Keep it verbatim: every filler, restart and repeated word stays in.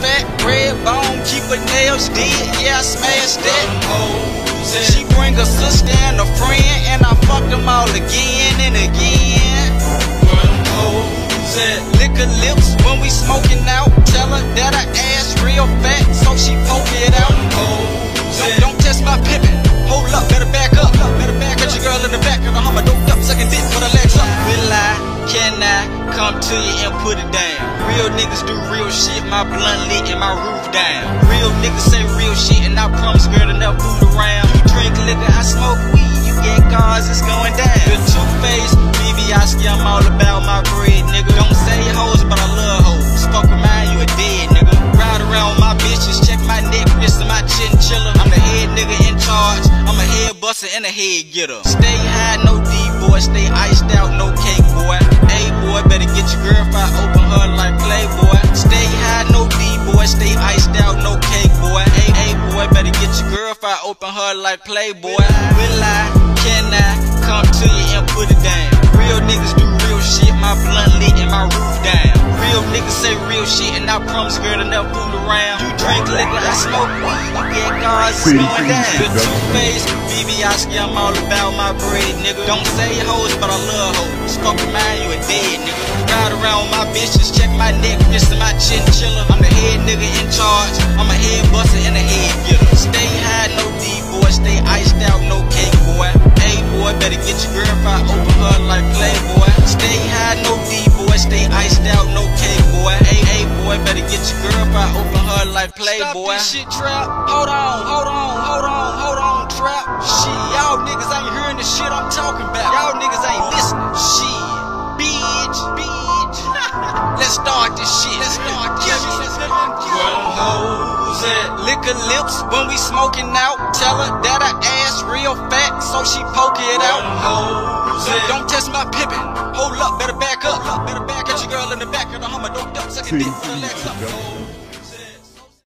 fat, red bone, keep her nails did, yeah, I smashed that. She bring a sister and a friend, and I fuck them all again and again. Lick her lips when we smoking out, tell her that her ass real fat, so she poke it out. Don't, don't test my pimpin', hold up, better back up, better back up. Got your girl in the back of the Hummer, doped up, sucking dick with her legs up. Will I, can I come to you and put it down? Real niggas do real shit, my blunt lit and my roof down. Real niggas say real shit, and I promise girl to never fool around. You drink liquor, I smoke weed, you get cars, it's going down. The two-face, B B I ski, I'm all about my bread, nigga. Don't say hoes, but I love hoes. Fuck with mine, you a dead nigga. Ride around with my bitches, check my neck, wrist and my chinchilla. I'm the head nigga in charge, I'm a head buster and a head getter. Stay high, no D boy, stay iced out, no cake boy. A boy, better get your girl if I open her like Playboy. Stay high, no D boy, stay iced out, no cake boy. A A boy, better get your girl if I open her like Playboy. Will I, can I come to you and put it down? Real niggas do real shit, my blunt lit and my roof down. Real niggas say real shit, and I promise girl to never fool around. You drink liquor, I smoke weed, you get cars, it's going down. The two-face, B B I ski, I'm all about my bread, nigga. Don't say hoes, but I love hoes. Fuck with mine, you a dead nigga. Ride around with my bitches, check my neck, wrist and my chinchilla. I'm the head nigga in charge, I'm a head buster and a head getter. Stay high, no D boy, stay iced out, no cake boy. A boy, better get your girl if I open her like Playboy. Stay high, no D boy, stay iced out, no cake boy. A A boy, better get your girl if I open her like Playboy. Stop this shit, trap. Hold on, hold on, hold on, hold on, trap. Shit, y'all niggas ain't hearing the shit I'm talking about. Y'all niggas ain't listening. Shit, bitch, bitch. Let's start this shit. Let's start this shit. Lick her lips when we smoking out. Tell her that her ass real fat, so she poke it out. Don't, don't test my pimpin'. Hold up, better back up. Better back. Got your girl in the back of the Hummer, doped up, sucking dick with her legs up.